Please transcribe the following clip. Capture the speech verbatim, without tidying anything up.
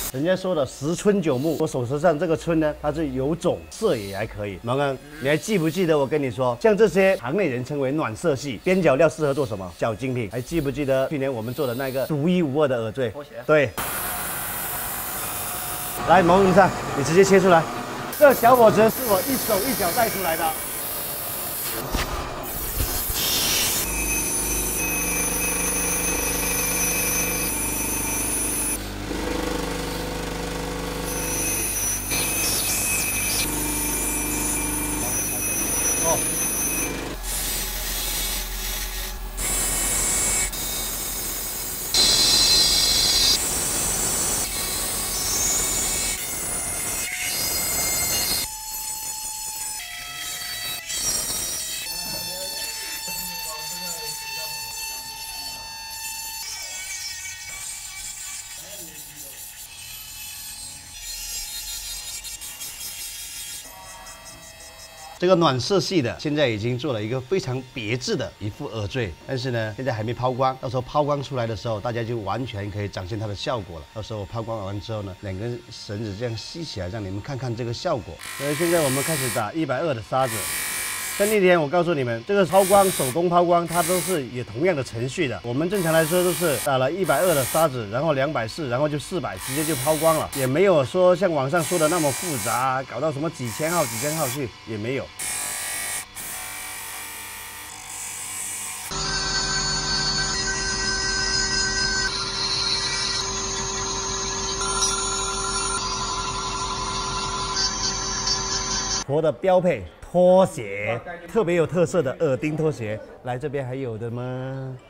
人家说的十春九木，我手头上这个春呢，它是有种，色也还可以。毛刚，你还记不记得我跟你说，像这些行内人称为暖色系，边角料适合做什么？小精品。还记不记得去年我们做的那个独一无二的耳坠？拖鞋。对。来，毛先生，你直接切出来。这小伙子是我一手一脚带出来的。 这个暖色系的现在已经做了一个非常别致的一副耳坠，但是呢，现在还没抛光。到时候抛光出来的时候，大家就完全可以展现它的效果了。到时候抛光完之后呢，两根绳子这样系起来，让你们看看这个效果。所以现在我们开始打一百二的沙子。但那天我告诉你们，这个抛光手工抛光，它都是有同样的程序的。我们正常来说都是打了一百二的沙子，然后两百四，然后就四百，直接就抛光了，也没有说像网上说的那么复杂，搞到什么几千号、几千号去，也没有。 佛的标配拖鞋，特别有特色的耳钉拖鞋，来这边还有的吗？